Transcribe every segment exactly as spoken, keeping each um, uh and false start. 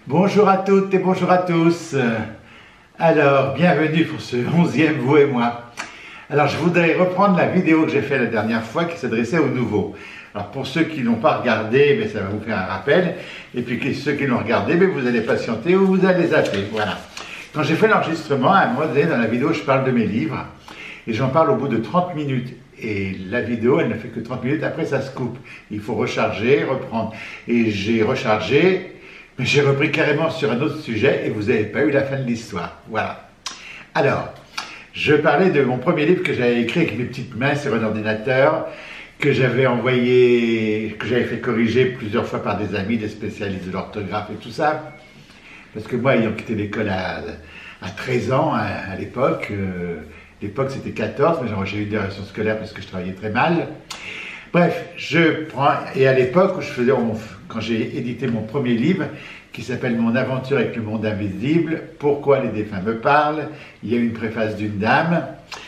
Bonjour à toutes et bonjour à tous. Alors, bienvenue pour ce onzième Vous et moi. Alors, je voudrais reprendre la vidéo que j'ai faite la dernière fois qui s'adressait aux nouveaux. Alors, pour ceux qui n'ont pas regardé, mais ça va vous faire un rappel. Et puis, ceux qui l'ont regardé, mais vous allez patienter ou vous allez zapper. Voilà. Quand j'ai fait l'enregistrement, à un moment donné, dans la vidéo, je parle de mes livres. Et j'en parle au bout de trente minutes. Et la vidéo, elle ne fait que trente minutes, après ça se coupe. Il faut recharger, reprendre. Et j'ai rechargé, mais j'ai repris carrément sur un autre sujet et vous n'avez pas eu la fin de l'histoire. Voilà. Alors, je parlais de mon premier livre que j'avais écrit avec mes petites mains sur un ordinateur, que j'avais envoyé, que j'avais fait corriger plusieurs fois par des amis, des spécialistes de l'orthographe et tout ça. Parce que moi, ayant quitté l'école à, à treize ans, à, à l'époque, euh, l'époque c'était quatorze, mais j'ai eu des relations scolaires parce que je travaillais très mal. Bref, je prends, et à l'époque où je faisais, quand j'ai édité mon premier livre, qui s'appelle Mon aventure avec le monde invisible, Pourquoi les défunts me parlent, il y a une préface d'une dame,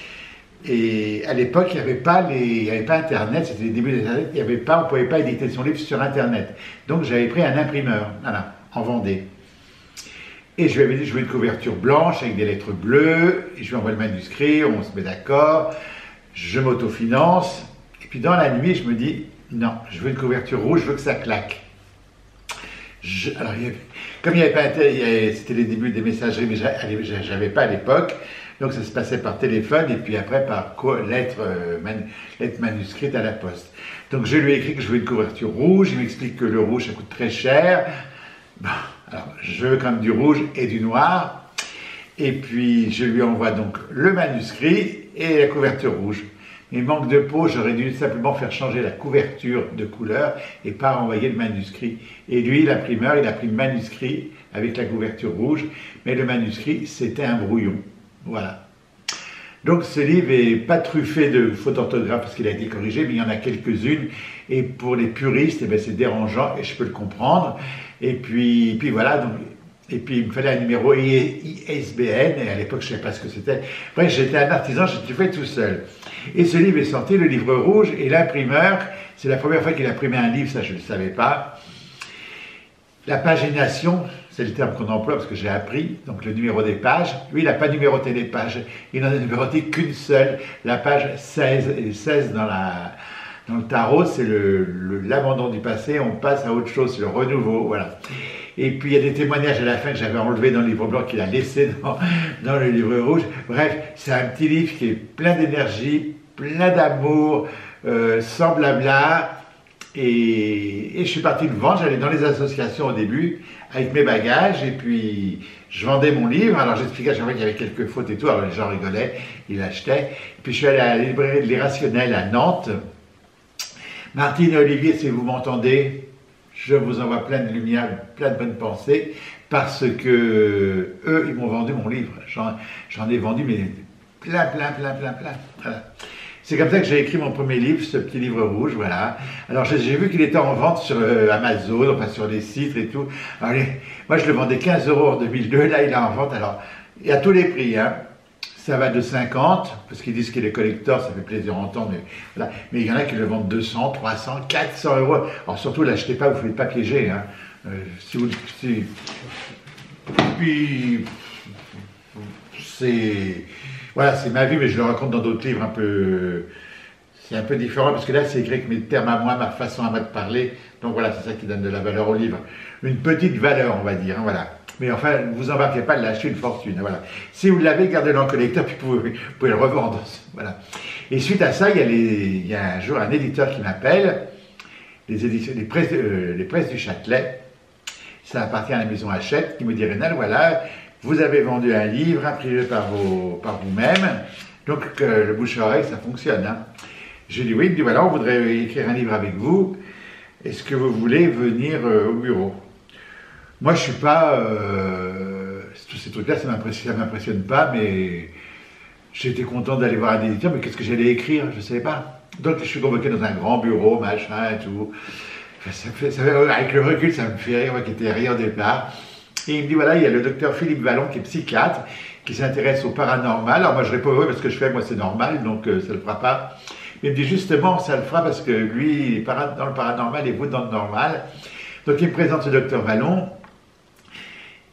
et à l'époque il n'y avait pas les, il n'y avait pas Internet, c'était les débuts d'Internet, il n'y avait pas, on ne pouvait pas éditer son livre sur Internet. Donc j'avais pris un imprimeur, voilà, en Vendée. Et je lui avais dit, je veux une couverture blanche avec des lettres bleues, et je lui envoie le manuscrit, on se met d'accord, je m'autofinance, et puis dans la nuit, je me dis, non, je veux une couverture rouge, je veux que ça claque. Je, alors, il y avait, comme il n'y avait pas, c'était les débuts des messageries, mais je n'avais pas à l'époque, donc ça se passait par téléphone, et puis après par lettre, euh, man, lettre manuscrite à la poste. Donc je lui ai écrit que je veux une couverture rouge, il m'explique que le rouge, ça coûte très cher. Bon, alors, je veux quand même du rouge et du noir, et puis je lui envoie donc le manuscrit et la couverture rouge. Mais manque de peau, j'aurais dû simplement faire changer la couverture de couleur et pas renvoyer le manuscrit. Et lui, l'imprimeur, il a pris le manuscrit avec la couverture rouge, mais le manuscrit, c'était un brouillon. Voilà. Donc ce livre n'est pas truffé de fautes d'orthographe parce qu'il a été corrigé, mais il y en a quelques-unes. Et pour les puristes, eh bien, c'est dérangeant et je peux le comprendre. Et puis, puis voilà, donc, et puis il me fallait un numéro I S B N, et à l'époque je ne savais pas ce que c'était. Bref, j'étais un artisan, j'ai tout fait tout seul. Et ce livre est sorti, le livre rouge, et l'imprimeur, c'est la première fois qu'il imprimait un livre, ça je ne le savais pas. La pagination, c'est le terme qu'on emploie parce que j'ai appris, donc le numéro des pages. Lui, il n'a pas numéroté les pages, il n'en a numéroté qu'une seule, la page seize. Et seize dans, la, dans le tarot, c'est l'abandon du passé, on passe à autre chose, c'est le renouveau, voilà. Et puis il y a des témoignages à la fin que j'avais enlevés dans le livre blanc qu'il a laissé dans, dans le livre rouge. Bref, c'est un petit livre qui est plein d'énergie, plein d'amour, euh, sans blabla. Et, et je suis parti le vendre, j'allais dans les associations au début avec mes bagages et puis je vendais mon livre. Alors j'expliquais à chaque fois qu'il y avait quelques fautes et tout, alors les gens rigolaient, ils l'achetaient. Puis je suis allé à la librairie de l'Irrationnel à Nantes. Martine et Olivier, si vous m'entendez, je vous envoie plein de lumière, plein de bonnes pensées, parce que eux, ils m'ont vendu mon livre. J'en ai vendu, mais plein, plein, plein, plein, plein. Voilà. C'est comme ça que j'ai écrit mon premier livre, ce petit livre rouge, voilà. Alors j'ai vu qu'il était en vente sur euh, Amazon, enfin sur les sites et tout. Alors, les, moi je le vendais quinze euros en deux mille deux, là il est en vente, alors, et à tous les prix, hein. Ça va de cinquante, parce qu'ils disent qu'il est collector, ça fait plaisir à entendre, mais voilà. Mais il y en a qui le vendent deux cents, trois cents, quatre cents euros. Alors surtout, l'achetez pas, vous ne faites pas piéger. Hein. Euh, si vous, si... Puis, c'est... Voilà, c'est ma vie, mais je le raconte dans d'autres livres un peu... C'est un peu différent, parce que là, c'est écrit avec mes termes à moi, ma façon à moi de parler. Donc voilà, c'est ça qui donne de la valeur au livre. Une petite valeur, on va dire, hein, voilà. Mais enfin, ne vous embarquez pas de l'acheter une fortune. Voilà. Si vous l'avez, gardez-le en collecteur, puis vous pouvez, vous pouvez le revendre. Voilà. Et suite à ça, il y a, les, il y a un jour un éditeur qui m'appelle, les, éditions, les, presses, euh, les presses du Châtelet, ça appartient à la maison Hachette, qui me dit, Rénal, voilà, vous avez vendu un livre imprimé par, vos, par vous-même, donc euh, le bouche à oreille, ça fonctionne. Hein. J'ai dit oui, il me dit, voilà, on voudrait écrire un livre avec vous, est-ce que vous voulez venir euh, au bureau? Moi, je suis pas... Euh, tous ces trucs-là, ça ne m'impressionne pas, mais j'étais content d'aller voir un éditeur, mais qu'est-ce que j'allais écrire? Je ne savais pas. Donc, je suis convoqué dans un grand bureau, machin et tout. Ça fait, ça fait, avec le recul, ça me fait rire, moi qui étais rien au départ. Et il me dit, voilà, il y a le docteur Philippe Vallon, qui est psychiatre, qui s'intéresse au paranormal. Alors, moi, je réponds, oui, parce que je fais, moi, c'est normal, donc euh, ça ne le fera pas. Mais il me dit, justement, ça le fera parce que lui, il est dans le paranormal et vous dans le normal. Donc, il me présente ce docteur Vallon.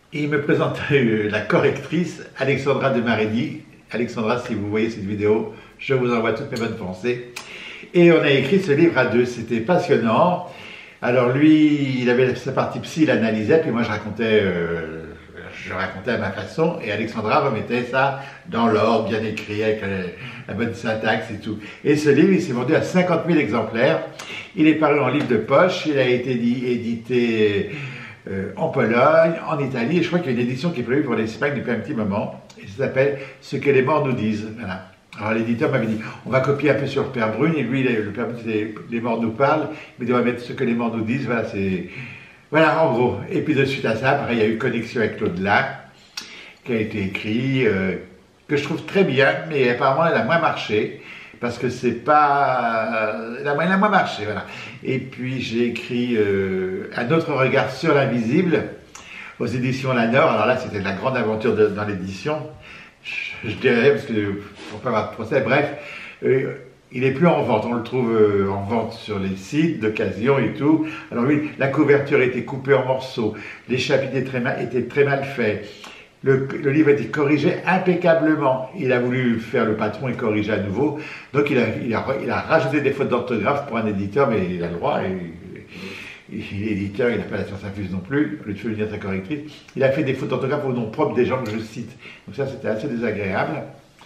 Et il me présente euh, la correctrice Alexandra de Marigny. Alexandra, si vous voyez cette vidéo, je vous envoie toutes mes bonnes pensées. Et on a écrit ce livre à deux, c'était passionnant. Alors lui, il avait sa partie psy, il analysait, puis moi je racontais, euh, je racontais à ma façon, et Alexandra remettait ça dans l'ordre, bien écrit, avec la, la bonne syntaxe et tout. Et ce livre, il s'est vendu à cinquante mille exemplaires. Il est paru en livre de poche, il a été édité euh, en Pologne, en Italie, et je crois qu'il y a une édition qui est prévue pour l'Espagne depuis un petit moment, et ça s'appelle « Ce que les morts nous disent ». Voilà. Alors l'éditeur m'avait dit, on va copier un peu sur le Père Brune, et lui, le Père Brune, c'est les morts nous parlent, mais on va mettre ce que les morts nous disent, voilà, c'est... Voilà, en gros. Et puis de suite à ça, pareil, il y a eu Connexion avec l'au-delà, qui a été écrit, euh, que je trouve très bien, mais apparemment elle a moins marché, parce que c'est pas... Elle a, elle a moins marché, voilà. Et puis j'ai écrit euh, Un autre regard sur l'invisible, aux éditions La Nord. Alors là, c'était la grande aventure de, dans l'édition. Je, je dirais, parce que pour pas avoir de procès, bref, euh, il n'est plus en vente, on le trouve euh, en vente sur les sites d'occasion et tout. Alors oui, la couverture était coupée en morceaux, les chapitres étaient très mal, étaient très mal faits, le, le livre a été corrigé impeccablement. Il a voulu faire le patron et corriger à nouveau, donc il a, il a, il a rajouté des fautes d'orthographe pour un éditeur, mais il a le droit, et, il est éditeur, il n'a pas la science infuse non plus, au lieu de faire sa correctrice. Il a fait des fautes d'orthographe au nom propre des gens que je cite. Donc ça, c'était assez désagréable.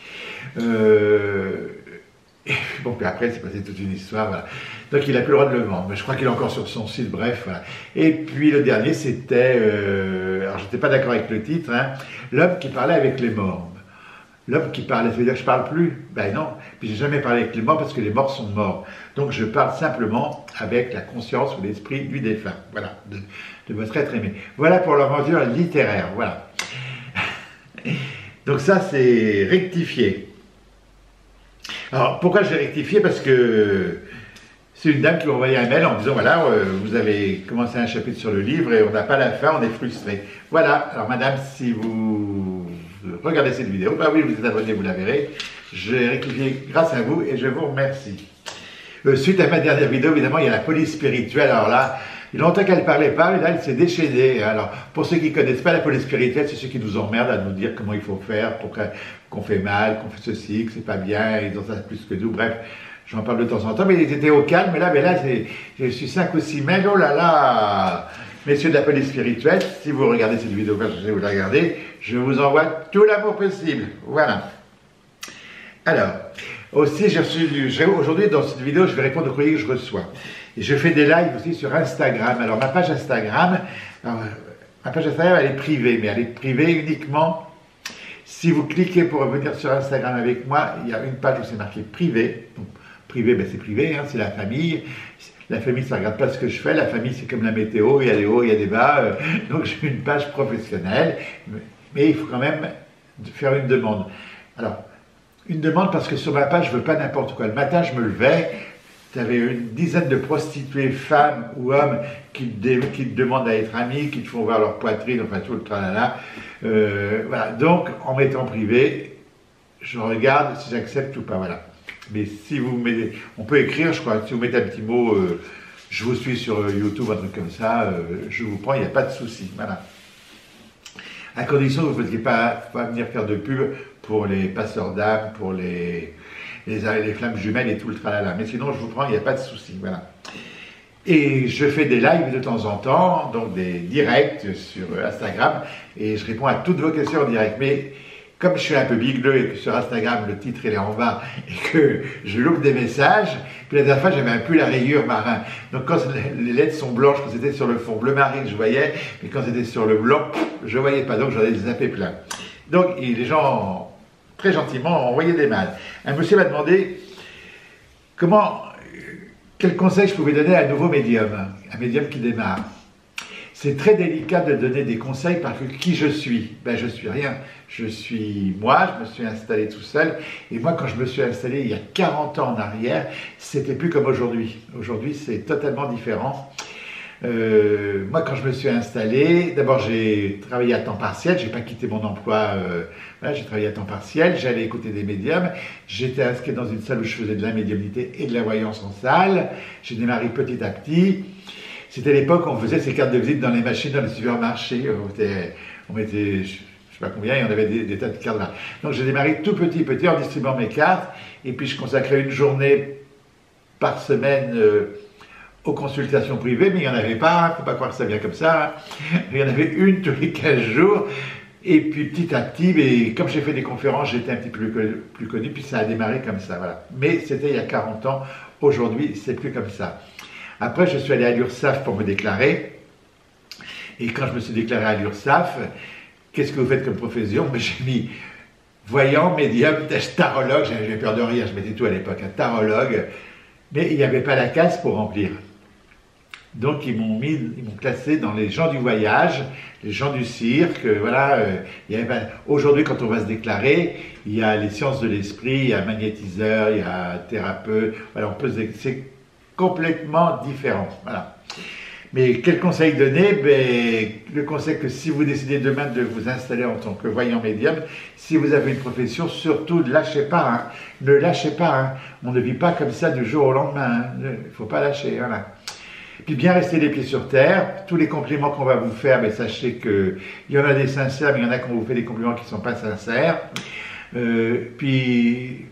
Euh, et bon, puis après, c'est passé toute une histoire, voilà. Donc il n'a plus le droit de le vendre, mais je crois qu'il est encore sur son site, bref, voilà. Et puis le dernier, c'était, euh, alors je n'étais pas d'accord avec le titre, hein, L'homme qui parlait avec les morts. L'homme qui parlait, ça veut dire que je ne parle plus? Ben non, puis j'ai jamais parlé avec les morts parce que les morts sont morts. Donc je parle simplement avec la conscience ou l'esprit du défunt, voilà, de, de votre être aimé. Voilà pour l'aventure littéraire, voilà. Donc ça, c'est rectifié. Alors pourquoi j'ai rectifié? Parce que c'est une dame qui m'a envoyé un mail en disant, voilà, euh, vous avez commencé un chapitre sur le livre et on n'a pas la fin, on est frustré. Voilà, alors madame, si vous regardez cette vidéo, bah oui, vous êtes abonné, vous la verrez. J'ai rectifié grâce à vous et je vous remercie. Euh, suite à ma dernière vidéo, évidemment, il y a la police spirituelle. Alors là, il y a longtemps qu'elle ne parlait pas, mais là, elle s'est déchaînée. Alors, pour ceux qui ne connaissent pas la police spirituelle, c'est ceux qui nous emmerdent à nous dire comment il faut faire, pour qu'on fait mal, qu'on fait ceci, que c'est pas bien, ils ont ça plus que nous. Bref, j'en parle de temps en temps, mais ils étaient au calme. Mais là, mais là, je suis cinq ou six mails. Oh là là! Messieurs de la police spirituelle, si vous regardez cette vidéo, parce que vous la regardez, je vous envoie tout l'amour possible. Voilà. Alors, aussi, j'ai reçu aujourd'hui, dans cette vidéo, je vais répondre aux courriers que je reçois. Et je fais des lives aussi sur Instagram. Alors, ma page Instagram, alors, ma page Instagram, elle est privée, mais elle est privée uniquement si vous cliquez pour revenir sur Instagram avec moi. Il y a une page où c'est marqué privé. Donc, privé, ben, c'est privé, hein, c'est la famille. La famille, ça ne regarde pas ce que je fais. La famille, c'est comme la météo, il y a des hauts, il y a des bas. Euh, donc, j'ai une page professionnelle. Mais il faut quand même faire une demande. Alors, une demande parce que sur ma page, je ne veux pas n'importe quoi. Le matin, je me levais, tu avais une dizaine de prostituées, femmes ou hommes, qui te, qui te demandent à être amis, qui te font voir leur poitrine, enfin tout le tralala. Euh, voilà. Donc, en mettant privé, je regarde si j'accepte ou pas. Voilà. Mais si vous mettez, on peut écrire, je crois, si vous mettez un petit mot, euh, je vous suis sur YouTube, un truc comme ça, euh, je vous prends, il n'y a pas de souci. Voilà. À condition que vous ne fassiez pas, pas venir faire de pub pour les passeurs d'âme, pour les, les, les flammes jumelles et tout le tralala. Mais sinon, je vous prends, il n'y a pas de souci. Voilà. Et je fais des lives de temps en temps, donc des directs sur Instagram, et je réponds à toutes vos questions en direct. Mais comme je suis un peu bigleux et que sur Instagram, le titre il est en bas et que je loupe des messages, puis la dernière fois, j'avais un pull à rayures marin. Donc quand les lettres sont blanches, quand c'était sur le fond bleu marine, je voyais, mais quand c'était sur le blanc, je ne voyais pas. Donc j'en ai zappé plein. Donc et les gens, très gentiment, ont envoyé des mails. Un monsieur m'a demandé comment, quel conseil je pouvais donner à un nouveau médium, un médium qui démarre. C'est très délicat de donner des conseils parce que qui je suis? Ben je suis rien. Je suis moi, je me suis installé tout seul. Et moi, quand je me suis installé il y a quarante ans en arrière, c'était plus comme aujourd'hui. Aujourd'hui, c'est totalement différent. Euh, moi, quand je me suis installé, d'abord j'ai travaillé à temps partiel, j'ai pas quitté mon emploi, euh, voilà, j'ai travaillé à temps partiel, j'allais écouter des médiums, j'étais inscrit dans une salle où je faisais de la médiumnité et de la voyance en salle, j'ai démarré petit à petit. C'était l'époque où on faisait ces cartes de visite dans les machines, dans les supermarchés. on mettait, je ne sais pas combien, et on avait des, des tas de cartes là. Donc j'ai démarré tout petit, petit, en distribuant mes cartes, et puis je consacrais une journée par semaine euh, aux consultations privées, mais il n'y en avait pas, il ne faut pas croire que ça vient comme ça, hein. Il y en avait une tous les quinze jours, et puis petit à petit, mais comme j'ai fait des conférences, j'étais un petit peu plus, plus connu, puis ça a démarré comme ça, voilà. Mais c'était il y a quarante ans, aujourd'hui c'est plus comme ça. Après je suis allé à l'URSSAF pour me déclarer, et quand je me suis déclaré à l'URSSAF, qu'est-ce que vous faites comme profession? J'ai mis voyant, médium, tarologue, j'avais peur de rire, je mettais tout à l'époque, un tarologue, mais il n'y avait pas la case pour remplir. Donc ils m'ont mis, ils m'ont classé dans les gens du voyage, les gens du cirque, voilà. Euh, il y avait, aujourd'hui, quand on va se déclarer, il y a les sciences de l'esprit, il y a magnétiseur, il y a thérapeute, voilà, on peut, c'est complètement différent, voilà. Mais quel conseil donner? Ben, le conseil que si vous décidez demain de vous installer en tant que voyant médium, si vous avez une profession, surtout ne lâchez pas, hein. Ne lâchez pas, hein. On ne vit pas comme ça du jour au lendemain, hein. Il ne faut pas lâcher, voilà. Puis bien rester les pieds sur terre, tous les compliments qu'on va vous faire, mais sachez qu'il y en a des sincères, mais il y en a qui vous fait des compliments qui ne sont pas sincères. Euh, puis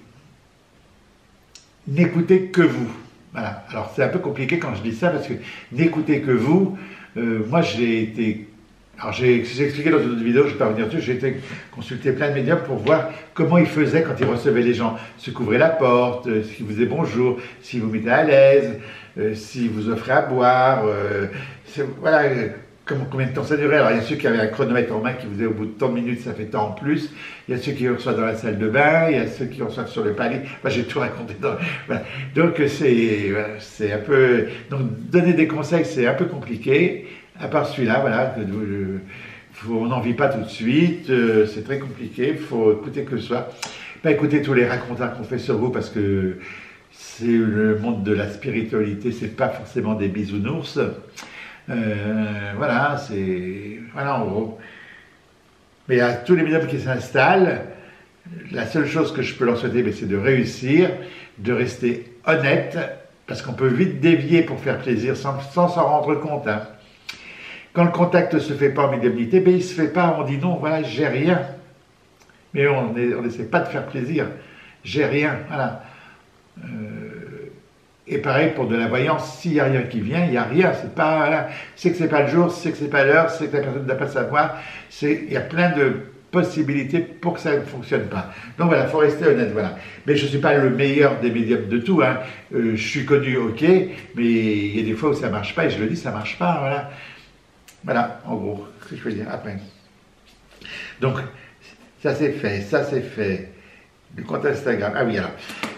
n'écoutez que vous. Voilà. Alors c'est un peu compliqué quand je dis ça, parce que n'écoutez que vous, euh, moi j'ai été... Alors j'ai expliqué dans une autre vidéo, je ne vais pas revenir dessus, j'ai été consulter plein de médiums pour voir comment ils faisaient quand ils recevaient les gens. Se couvraient la porte, euh, s'ils vous disaient bonjour, s'ils vous mettaient à l'aise, euh, s'ils vous offraient à boire, euh, voilà, euh, comment, combien de temps ça durait. Alors il y a ceux qui avaient un chronomètre en main qui vous disaient au bout de tant de minutes ça fait tant en plus, il y a ceux qui reçoivent dans la salle de bain, il y a ceux qui reçoivent sur le palier, enfin j'ai tout raconté dans... Voilà. Donc c'est voilà, c'est un peu... Donc donner des conseils c'est un peu compliqué. À part celui-là, voilà, euh, faut, on n'en vit pas tout de suite, euh, c'est très compliqué, il faut écouter que ça. Pas écouter tous les racontars qu'on fait sur vous, parce que c'est le monde de la spiritualité, c'est pas forcément des bisounours. Euh, voilà, c'est... Voilà, en gros. Mais à tous les médiums qui s'installent, la seule chose que je peux leur souhaiter, c'est de réussir, de rester honnête, parce qu'on peut vite dévier pour faire plaisir sans s'en rendre compte, hein. Quand le contact ne se fait pas en médiumnité, ben il ne se fait pas, on dit non, voilà, j'ai rien. Mais on n'essaie pas de faire plaisir, j'ai rien, voilà. Euh, et pareil pour de la voyance, s'il n'y a rien qui vient, il n'y a rien, c'est pas, voilà, c'est que c'est pas le jour, c'est que c'est pas l'heure, c'est que la personne ne doit pas savoir, il y a plein de possibilités pour que ça ne fonctionne pas. Donc voilà, il faut rester honnête, voilà. Mais je ne suis pas le meilleur des médiums de tout, hein. Euh, je suis connu, ok, mais il y a des fois où ça ne marche pas, et je le dis, ça ne marche pas, voilà. Voilà, en gros, ce que je veux dire après. Donc, ça c'est fait, ça c'est fait. Le compte Instagram. Ah oui, alors.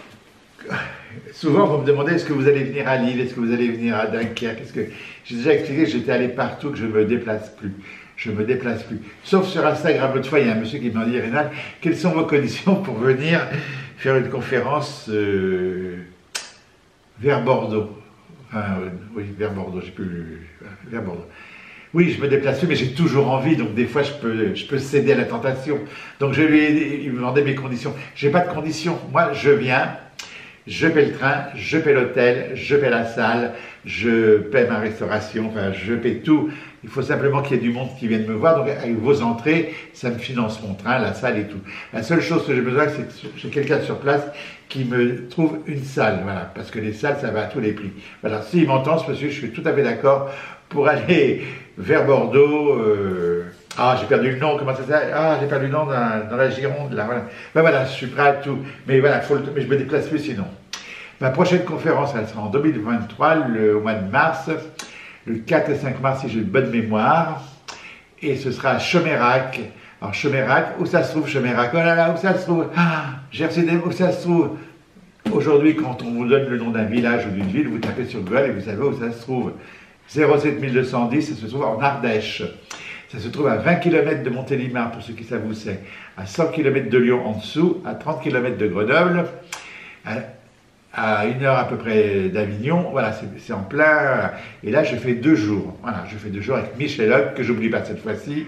Souvent, vous me demandez est-ce que vous allez venir à Lille, est-ce que vous allez venir à Dunkerque, est-ce que... J'ai déjà expliqué que j'étais allé partout, que je ne me déplace plus. Je ne me déplace plus. Sauf sur Instagram. L'autre fois, il y a un monsieur qui m'a dit, Rénal, quelles sont vos conditions pour venir faire une conférence euh, vers Bordeaux? Enfin, euh, oui, vers Bordeaux, j'ai plus... Vers Bordeaux. Oui, je me déplace plus, mais j'ai toujours envie, donc des fois je peux, je peux céder à la tentation. Donc je lui ai il me demandait mes conditions. Je n'ai pas de conditions. Moi, je viens, je paie le train, je paie l'hôtel, je paie la salle, je paie ma restauration, enfin je paie tout. Il faut simplement qu'il y ait du monde qui vienne me voir. Donc avec vos entrées, ça me finance mon train, la salle et tout. La seule chose que j'ai besoin, c'est que j'ai quelqu'un sur place qui me trouve une salle. Voilà, parce que les salles, ça va à tous les prix. Voilà, s'il m'entend, ce monsieur, je suis tout à fait d'accord pour aller vers Bordeaux. Euh... Ah, j'ai perdu le nom, comment ça s'appelle? Ah, j'ai perdu le nom dans, dans la Gironde, là, voilà. Ben voilà, je suis prêt à tout. Mais voilà, faut le... mais je me déplace plus sinon. Ma prochaine conférence, elle sera en deux mille vingt-trois, le au mois de mars, le quatre et cinq mars, si j'ai une bonne mémoire. Et ce sera à Chomérac. Alors, Chomérac, où ça se trouve, Chomérac? Oh là là, où ça se trouve? Ah, j'ai reçu des... Où ça se trouve? Aujourd'hui, quand on vous donne le nom d'un village ou d'une ville, vous tapez sur Google et vous savez où ça se trouve. zéro sept deux un zéro, ça se trouve en Ardèche. Ça se trouve à vingt kilomètres de Montélimar, pour ceux qui savent où c'est, à cent kilomètres de Lyon en dessous, à trente kilomètres de Grenoble, à, à une heure à peu près d'Avignon. Voilà, c'est en plein. Et là, je fais deux jours. Voilà, je fais deux jours avec Michel Hogg, que j'oublie pas cette fois-ci,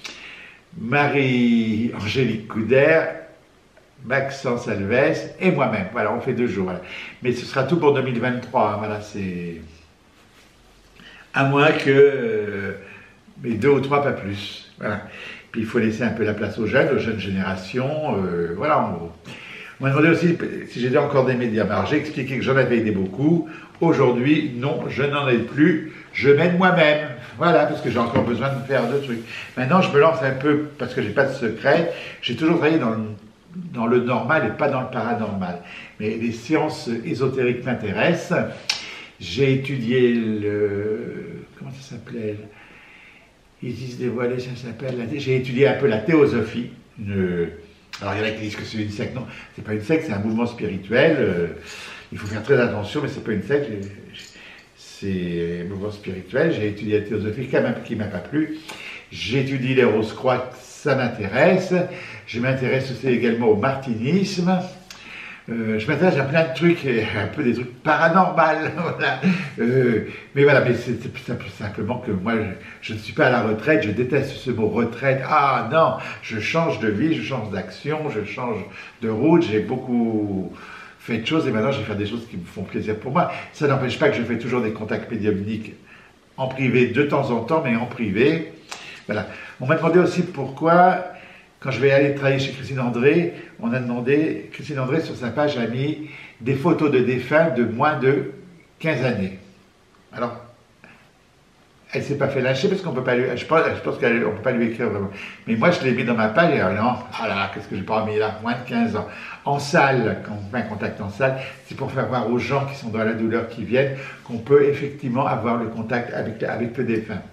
Marie-Angélique Couder, Maxence Alves et moi-même. Voilà, on fait deux jours. Voilà. Mais ce sera tout pour deux mille vingt-trois. Hein, voilà, c'est. À moins que, euh, mais deux ou trois, pas plus. Voilà. Puis il faut laisser un peu la place aux jeunes, aux jeunes générations, euh, voilà en gros. On m'a demandé aussi si j'étais encore des médiums. Alors j'ai expliqué que j'en avais aidé beaucoup. Aujourd'hui, non, je n'en ai plus. Je m'aide moi-même. Voilà, parce que j'ai encore besoin de faire deux trucs. Maintenant, je me lance un peu, parce que j'ai pas de secret. J'ai toujours travaillé dans le, dans le normal et pas dans le paranormal. Mais les sciences ésotériques m'intéressent. J'ai étudié le... Comment ça s'appelait? Ils disent dévoilé, ça s'appelle... J'ai étudié un peu la théosophie. Une, alors, il y en a qui disent que c'est une secte. Non, c'est pas une secte, c'est un mouvement spirituel. Euh, il faut faire très attention, mais c'est pas une secte. C'est un mouvement spirituel. J'ai étudié la théosophie, qui m'a pas plu. J'étudie les rose-croix, ça m'intéresse. Je m'intéresse aussi également au martinisme. Euh, je m'intéresse à plein de trucs, un peu des trucs paranormaux, voilà. Euh, mais voilà, mais c'est simplement que moi, je, je ne suis pas à la retraite, je déteste ce mot retraite. Ah non, je change de vie, je change d'action, je change de route, j'ai beaucoup fait de choses et maintenant je vais faire des choses qui me font plaisir pour moi. Ça n'empêche pas que je fais toujours des contacts médiumniques en privé de temps en temps, mais en privé. Voilà. On m'a demandé aussi pourquoi... Quand je vais aller travailler chez Christine André, on a demandé, Christine André sur sa page a mis des photos de défunts de moins de quinze années. Alors, elle ne s'est pas fait lâcher parce qu'on peut pas lui, je pense, je pense qu'on ne peut pas lui écrire vraiment. Mais moi, je l'ai mis dans ma page et alors, non, ah là, qu'est-ce que j'ai pas mis là, moins de quinze ans. En salle, quand on fait un contact en salle, c'est pour faire voir aux gens qui sont dans la douleur, qui viennent, qu'on peut effectivement avoir le contact avec, avec le défunt.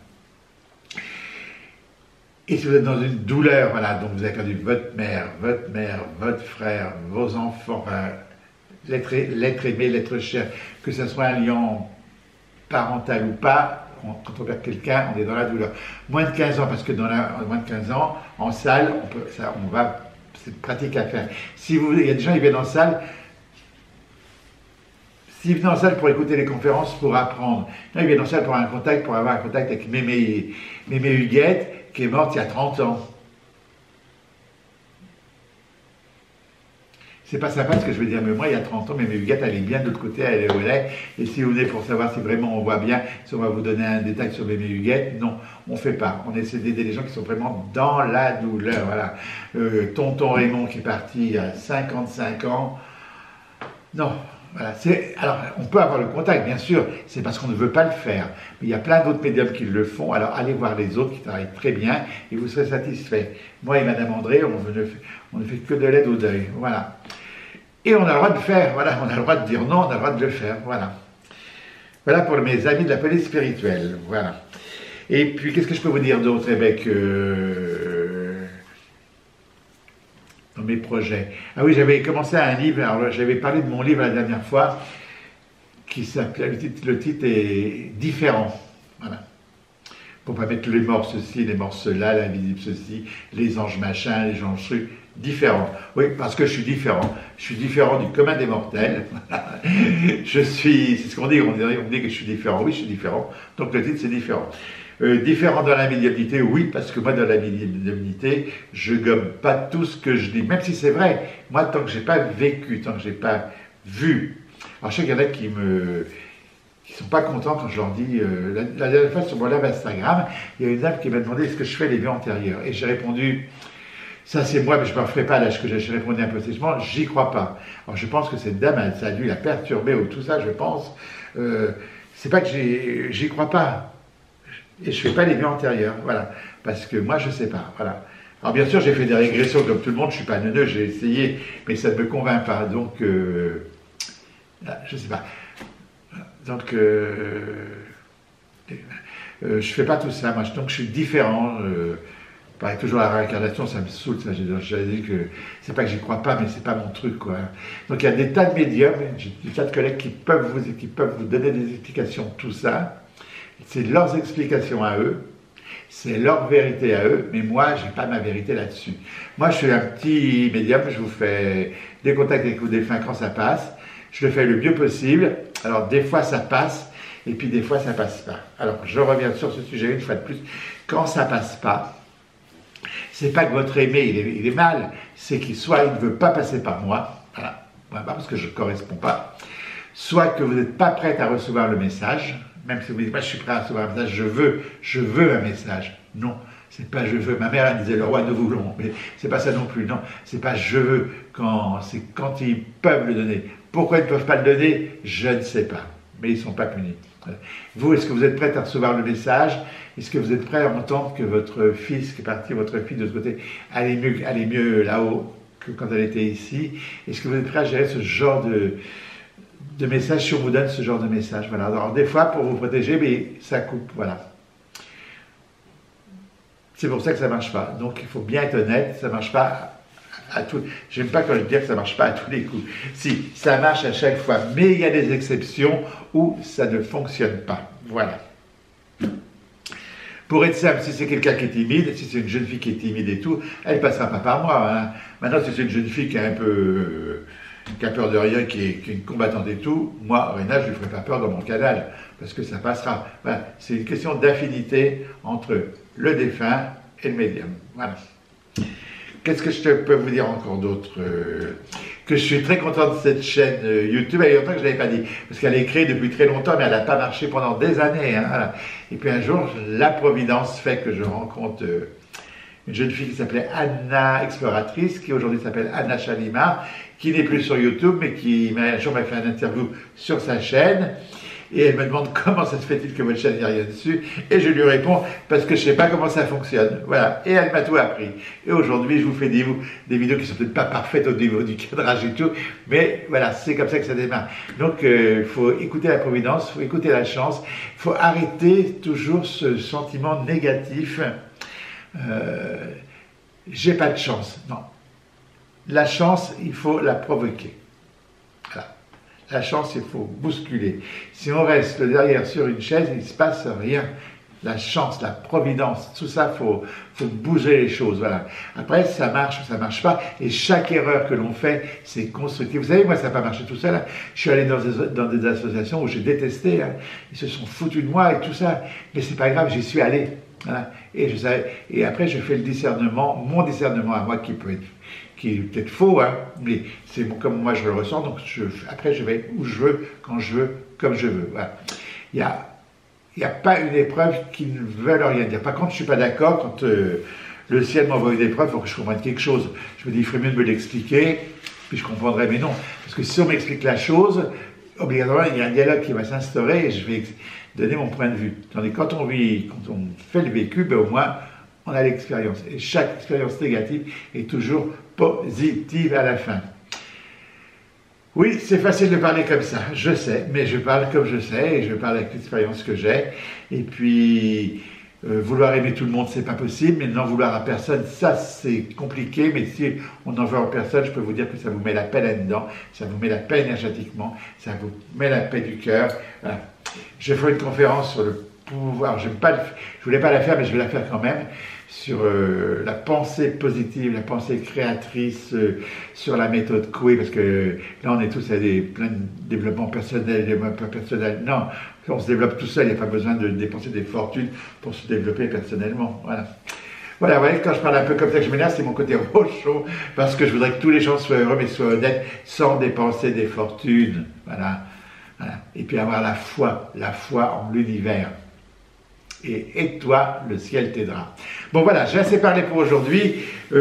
Et si vous êtes dans une douleur, voilà, donc vous avez perdu votre mère, votre mère, votre frère, vos enfants, enfin, l'être aimé, l'être cher, que ce soit un lien parental ou pas, on, quand on perd quelqu'un, on est dans la douleur. Moins de quinze ans, parce que dans la, moins de quinze ans, en salle, on peut, ça, on va, c'est pratique à faire. Si vous, il y a des gens qui viennent en salle, s'ils viennent en salle pour écouter les conférences, pour apprendre, là, ils viennent en salle pour avoir un contact, pour avoir un contact avec Mémé, Mémé Huguette, qui est morte il y a trente ans. C'est pas sympa ce que je veux dire, mais moi il y a trente ans, mais Huguette elle est bien de l'autre côté, elle est où elle est. Et si vous venez pour savoir si vraiment on voit bien, si on va vous donner un détail sur Mémé Huguette, non, on fait pas. On essaie d'aider les gens qui sont vraiment dans la douleur. Voilà. Euh, tonton Raymond qui est parti il y a cinquante-cinq ans. Non. Voilà, alors, on peut avoir le contact, bien sûr, c'est parce qu'on ne veut pas le faire. Mais il y a plein d'autres médiums qui le font, alors allez voir les autres qui travaillent très bien et vous serez satisfait. Moi et Madame André, on ne fait, on ne fait que de l'aide au deuil, voilà. Et on a le droit de le faire, voilà, on a le droit de dire non, on a le droit de le faire, voilà. Voilà pour mes amis de la police spirituelle, voilà. Et puis, qu'est-ce que je peux vous dire d'autre, avec euh, dans mes projets. Ah oui, j'avais commencé un livre, alors j'avais parlé de mon livre la dernière fois, qui s'appelait, le titre, le titre est Différent, voilà. Pour pas mettre les morts ceci, les morts cela, l'invisible ceci, les anges machin, les anges trucs, différents. Oui, parce que je suis différent. Je suis différent du commun des mortels. Je suis, c'est ce qu'on dit, on dit, on dit que je suis différent. Oui, je suis différent. Donc le titre c'est Différent. Euh, différent dans la médiumnité, oui, parce que moi dans la médiumnité, je gomme pas tout ce que je dis, même si c'est vrai. Moi, tant que j'ai pas vécu, tant que j'ai pas vu. Alors je sais qu'il y en a qui me qui sont pas contents quand je leur dis, euh, la, la dernière fois sur mon live Instagram, il y a une dame qui m'a demandé est-ce que je fais les vies antérieures, et j'ai répondu, ça c'est moi, mais je ne m'en ferai pas à l'âge que j'ai, j'ai répondu un peu sèchement, j'y crois pas. Alors je pense que cette dame, elle, ça a dû la perturber ou tout ça, je pense, euh, c'est pas que j'y crois pas, et je fais pas les vies antérieures, voilà, parce que moi je sais pas, voilà. Alors bien sûr j'ai fait des régressions comme tout le monde, je suis pas neuneux, j'ai essayé, mais ça ne me convainc pas, donc, euh, je sais pas. Donc, euh, euh, je fais pas tout ça, moi, donc je suis différent. Euh, pareil, toujours la réincarnation, ça me saoule, ça. J'ai dit que c'est pas que j'y crois pas, mais c'est pas mon truc, quoi. Donc il y a des tas de médiums, j'ai des tas de collègues qui peuvent vous, qui peuvent vous donner des explications de tout ça. C'est leurs explications à eux, c'est leur vérité à eux, mais moi, j'ai pas ma vérité là-dessus. Moi, je suis un petit médium, je vous fais des contacts avec vous défunts quand ça passe. Je le fais le mieux possible. Alors, des fois, ça passe, et puis des fois, ça passe pas. Alors, je reviens sur ce sujet une fois de plus. Quand ça passe pas, c'est pas que votre aimé, il est, il est mal, c'est qu'il soit, il ne veut pas passer par moi, voilà, pas parce que je ne corresponds pas, soit que vous n'êtes pas prête à recevoir le message, même si vous dites, moi, je suis prêt à recevoir un message, je veux, je veux un message. Non, C'est pas je veux. Ma mère, elle disait le roi, nous voulons. Mais c'est pas ça non plus. Non, c'est pas je veux. Quand, c'est quand ils peuvent le donner. Pourquoi ils ne peuvent pas le donner? Je ne sais pas. Mais ils ne sont pas punis. Voilà. Vous, est-ce que vous êtes prêts à recevoir le message? Est-ce que vous êtes prêts à entendre que votre fils, qui est parti, votre fille de ce côté, allait mieux, allait mieux là-haut que quand elle était ici? Est-ce que vous êtes prêts à gérer ce genre de, de message si on vous donne ce genre de message? Voilà. Alors, des fois, pour vous protéger, mais ça coupe. Voilà. C'est pour ça que ça ne marche pas. Donc, il faut bien être honnête, ça ne marche pas à tout. J'aime pas quand je dis que ça ne marche pas à tous les coups. Si, ça marche à chaque fois, mais il y a des exceptions où ça ne fonctionne pas. Voilà. Pour être simple, si c'est quelqu'un qui est timide, si c'est une jeune fille qui est timide et tout, elle ne passera pas par moi. Hein. Maintenant, si c'est une jeune fille qui a un peu, euh, qui a peur de rien, qui est, qui est une combattante et tout, moi, Réna, je ne lui ferai pas peur dans mon canal, parce que ça passera. Voilà. C'est une question d'affinité entre le défunt et le médium. Voilà. Qu'est-ce que je peux vous dire encore d'autre? euh, Que je suis très content de cette chaîne euh, YouTube. Il y a longtemps que je ne l'avais pas dit, parce qu'elle est créée depuis très longtemps, mais elle n'a pas marché pendant des années. Hein, voilà. Et puis un jour, la providence fait que je rencontre euh, une jeune fille qui s'appelait Anna Exploratrice, qui aujourd'hui s'appelle Anna Chalimard, qui n'est plus sur YouTube, mais qui un jour m'a fait une interview sur sa chaîne. Et elle me demande comment ça se fait-il que votre chaîne n'y a rien dessus. Et je lui réponds parce que je ne sais pas comment ça fonctionne. Voilà. Et elle m'a tout appris. Et aujourd'hui, je vous fais des, des vidéos qui ne sont peut-être pas parfaites au niveau du cadrage et tout. Mais voilà, c'est comme ça que ça démarre. Donc, il euh, faut écouter la providence, il faut écouter la chance. Il faut arrêter toujours ce sentiment négatif. Euh, j'ai pas de chance. Non. La chance, il faut la provoquer. Voilà. La chance, il faut bousculer. Si on reste derrière sur une chaise, il ne se passe rien. La chance, la providence, tout ça, il faut, faut bouger les choses. Voilà. Après, ça marche ou ça ne marche pas. Et chaque erreur que l'on fait, c'est constructif. Vous savez, moi, ça n'a pas marché tout seul. Hein. Je suis allé dans des, dans des associations où j'ai détesté. Hein. Ils se sont foutus de moi et tout ça. Mais c'est pas grave, j'y suis allé. Voilà. Et, je savais, et après, je fais le discernement, mon discernement à moi qui peut être qui est peut-être faux, hein, mais c'est comme moi je le ressens, donc je, après je vais où je veux, quand je veux, comme je veux. Voilà. Il n'y a, il y a pas une épreuve qui ne veut rien dire. Par contre, je ne suis pas d'accord quand euh, le ciel m'envoie une épreuve pour que je comprenne quelque chose. Je me dis, il ferait mieux de me l'expliquer, puis je comprendrai, mais non. Parce que si on m'explique la chose, obligatoirement, il y a un dialogue qui va s'instaurer et je vais donner mon point de vue. Tandis que quand on vit, quand on fait le vécu, ben, au moins, on a l'expérience. Et chaque expérience négative est toujours positive à la fin. Oui, c'est facile de parler comme ça, je sais, mais je parle comme je sais et je parle avec l'expérience que j'ai. Et puis, euh, vouloir aimer tout le monde, c'est pas possible, mais n'en vouloir à personne, ça c'est compliqué. Mais si on n'en veut à personne, je peux vous dire que ça vous met la paix là-dedans, ça vous met la paix énergétiquement, ça vous met la paix du cœur. Voilà. Je ferai une conférence sur le pouvoir, je ne voulais pas la faire, mais je vais la faire quand même, sur euh, la pensée positive, la pensée créatrice, euh, sur la méthode Coué, parce que là on est tous à des, plein de développement personnel, développement personnel. Non, on se développe tout seul, il n'y a pas besoin de dépenser des fortunes pour se développer personnellement. Voilà. Voilà, vous voyez, quand je parle un peu comme ça que je m'énerve, c'est mon côté rochot, parce que je voudrais que tous les gens soient heureux, mais soient honnêtes, sans dépenser des fortunes. Voilà. Voilà. Et puis avoir la foi, la foi en l'univers. Et aide-toi, le ciel t'aidera. Bon voilà, j'ai assez parlé pour aujourd'hui.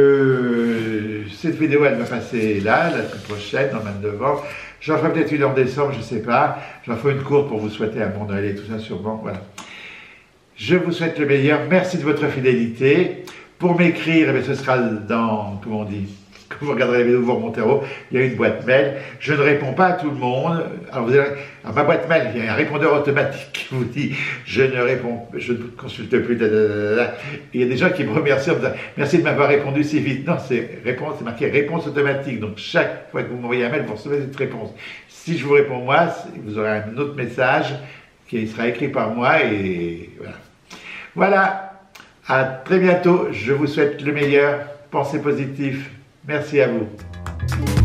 Euh, cette vidéo, elle va passer là, la semaine prochaine, dans le vingt-neuf novembre. J'en ferai peut-être une en décembre, je ne sais pas. J'en ferai une courte pour vous souhaiter un bon Noël et tout ça sûrement. Voilà. Je vous souhaite le meilleur. Merci de votre fidélité. Pour m'écrire, eh ce sera dans, comment on dit, quand vous regarderez la vidéo, vous remontez en haut, il y a une boîte mail. Je ne réponds pas à tout le monde. Alors, vous allez, à ma boîte mail, il y a un répondeur automatique qui vous dit « Je ne réponds, je ne consulte plus. » Il y a des gens qui me remercient en me disant « Merci de m'avoir répondu si vite. » Non, c'est réponse, c'est marqué réponse automatique. Donc, chaque fois que vous m'envoyez un mail, vous recevez cette réponse. Si je vous réponds moi, vous aurez un autre message qui sera écrit par moi et voilà. Voilà. À très bientôt. Je vous souhaite le meilleur. Pensez positif. Merci à vous.